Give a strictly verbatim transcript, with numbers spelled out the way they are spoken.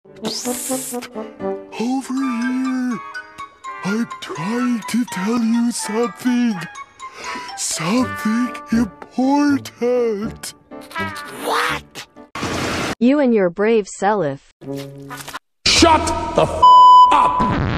Psst. Over here. I'm trying to tell you something. Something important. What? You and your brave Selif. Shut the f*** up!